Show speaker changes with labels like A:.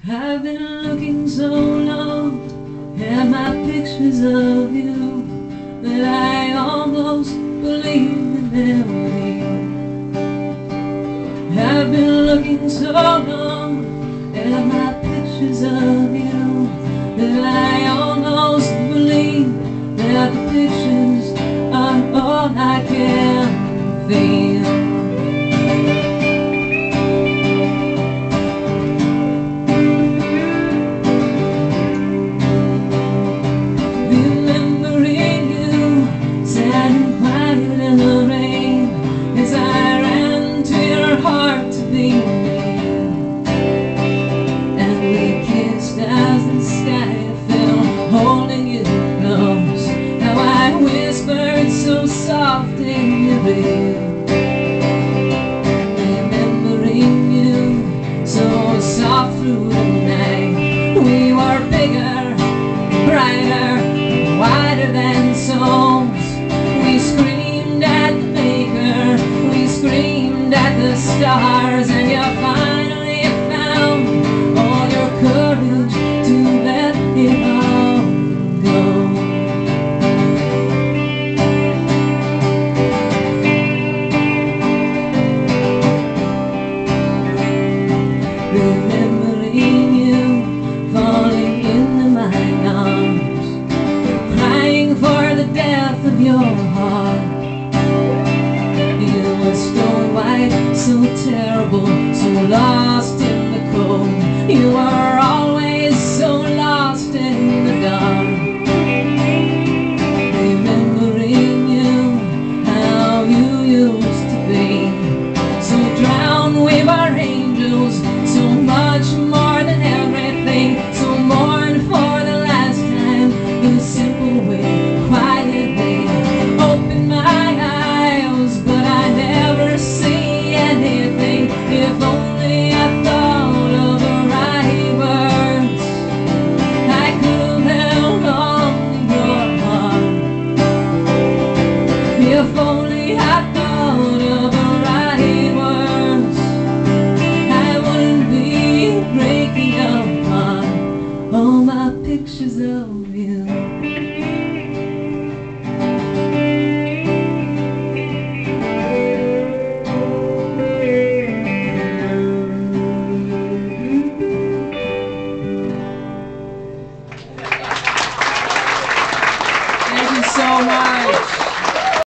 A: I've been looking so long at my pictures of you that I almost believe that they're real. I've been looking so long at my pictures of you that I almost believe that the pictures are all I can feel. Holding you close, how I whispered so soft in your ear, remembering you so soft through the night. We were bigger, brighter, wider than souls. We screamed at the maker, we screamed at the stars, and you finally found all your courage to let it all. Remembering you falling into my arms, crying for the death of your heart. You were stone white, so terrible, so lost in the cold. You were